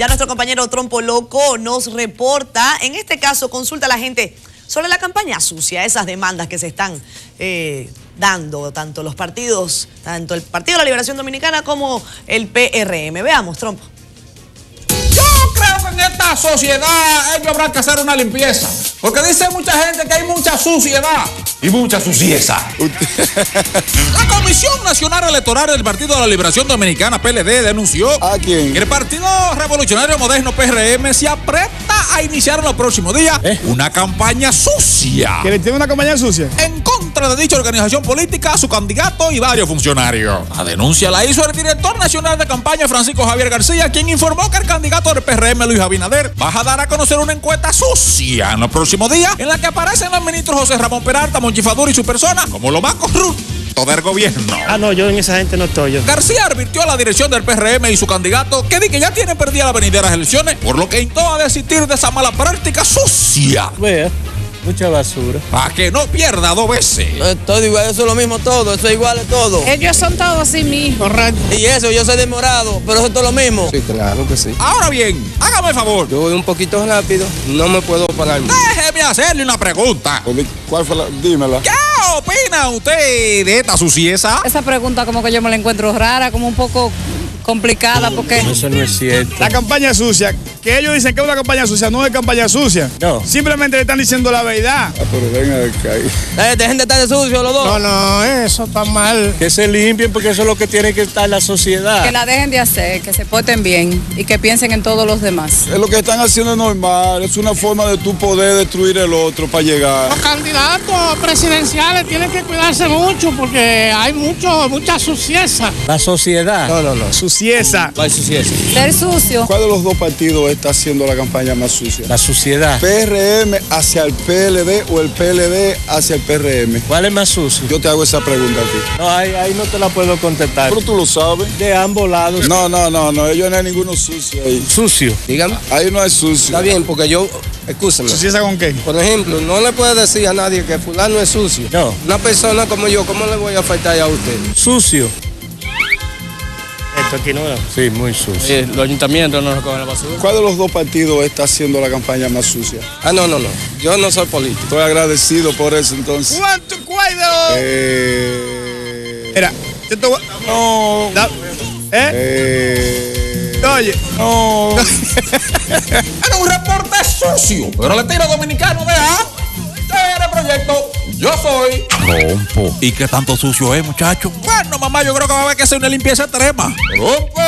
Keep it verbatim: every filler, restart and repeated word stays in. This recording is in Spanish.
Ya nuestro compañero Trompo Loco nos reporta, en este caso consulta a la gente sobre la campaña sucia, esas demandas que se están eh, dando, tanto los partidos, tanto el Partido de la Liberación Dominicana como el P R M. Veamos, Trompo. Yo creo que en esta sociedad ellos habrá que hacer una limpieza, porque dice mucha gente que hay mucha suciedad y mucha sucieza. La Comisión Nacional Electoral del Partido de la Liberación Dominicana, P L D, denunció ¿A quién? que el Partido Revolucionario Moderno, P R M, se aprieta a iniciar en los próximos días ¿Eh? una campaña sucia. ¿Que le tiene una campaña sucia? En contra de dicha organización política, su candidato y varios funcionarios. La denuncia la hizo el director nacional de campaña, Francisco Javier García, quien informó que el candidato del P R M, Luis Abinader, va a dar a conocer una encuesta sucia en los próximos días en la que aparecen los ministros José Ramón Peralta, Monchi Fadura y su persona como lo más corrupto del gobierno. Ah, no, yo en esa gente no estoy yo. García advirtió a la dirección del P R M y su candidato que di que ya tienen perdida las venideras elecciones, por lo que instó a desistir de esa mala práctica sucia. Vea, mucha basura. Para que no pierda dos veces. No es todo igual, eso es lo mismo todo, eso es igual a todo. Ellos son todos así mismos. Correcto. Y eso, yo soy de morado, pero eso es todo lo mismo. Sí, claro que sí. Ahora bien, hágame el favor. Yo voy un poquito rápido, no me puedo parar. Déjeme hacerle una pregunta. ¿Cuál fue la? Dímela. ¿Qué opina usted de esta sucieza? Esa pregunta como que yo me la encuentro rara, como un poco complicada, porque... Eso no es cierto. La campaña sucia, que ellos dicen que es una campaña sucia, no es campaña sucia. No. Simplemente le están diciendo la verdad. Ah, pero venga de acá. Eh, dejen de estar de sucio los dos. No, no, eso está mal. Que se limpien porque eso es lo que tiene que estar la sociedad. Que la dejen de hacer, que se porten bien y que piensen en todos los demás. Es lo que están haciendo normal, es una forma de tu poder destruir el otro para llegar. Los candidatos presidenciales tienen que cuidarse mucho porque hay mucho, mucha sucieza. La sociedad. No, no, no. Sucieza. No hay suciedad. Ser sucio. ¿Cuál de los dos partidos está haciendo la campaña más sucia? La sociedad. ¿P R M hacia el P L D o el P L D hacia el P R M? ¿Cuál es más sucio? Yo te hago esa pregunta a ti. No, ahí, ahí no te la puedo contestar. Pero tú lo sabes. De ambos lados. No, no, no, no, ellos no hay ninguno sucio ahí. Sucio. Dígame. Ahí no hay sucio. Está bien, porque yo, escúcheme. ¿Sucieza con qué? Por ejemplo, no le puede decir a nadie que fulano es sucio. No. Una persona como yo, ¿cómo le voy a afectar a usted? Sucio. Esto aquí no es. Sí, muy sucio. Sí, los ayuntamientos no recogen la basura. ¿Cuál de los dos partidos está haciendo la campaña más sucia? Ah, no, no, no. Yo no soy político. Estoy agradecido por eso entonces. ¿Cuánto cuido? Eh... Mira, yo te voy... No... Da... ¿Eh? Eh... Oye. No... Era un reporte sucio, pero le tiro dominicano de A. El proyecto, yo soy Trompo. ¿Y qué tanto sucio es, muchacho? Bueno, mamá, yo creo que va a haber que hacer una limpieza extrema. Pero,